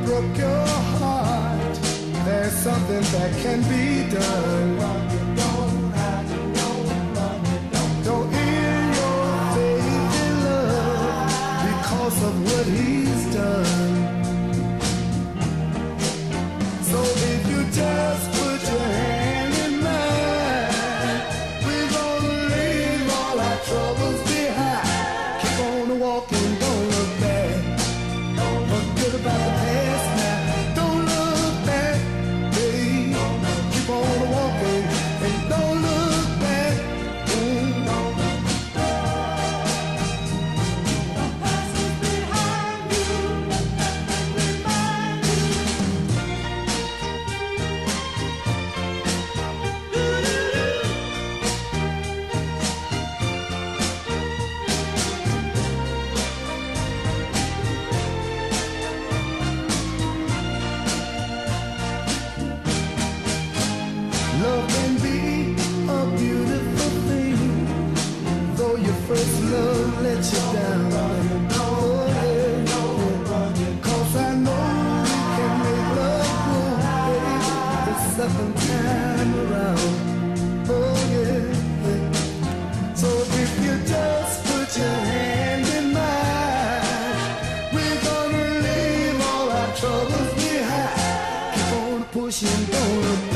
broke your heart, there's something that can be done. Don't end your faith in love because of what he's done. So if you just put your hand in mine, we're gonna leave all our troubles behind. Keep on walking, don't look back. Don't forget about the past now. Don't look back, babe. Keep on walking and don't look back. The past is behind you. Let that remind you. Love can be a beautiful thing, though your first love let you down. Oh, yeah. 'Cause I know we can make love grow, baby, the second time around. Oh, yeah. So if you just put your hand in mine, we're gonna leave all our troubles behind. Keep on pushing, don't look back.